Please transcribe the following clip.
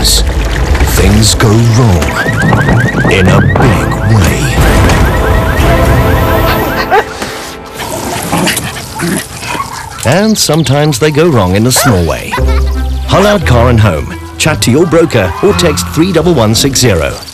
sometimes things go wrong in a big way. And sometimes they go wrong in a small way. Hollard Car and Home. Chat to your broker or text 31160.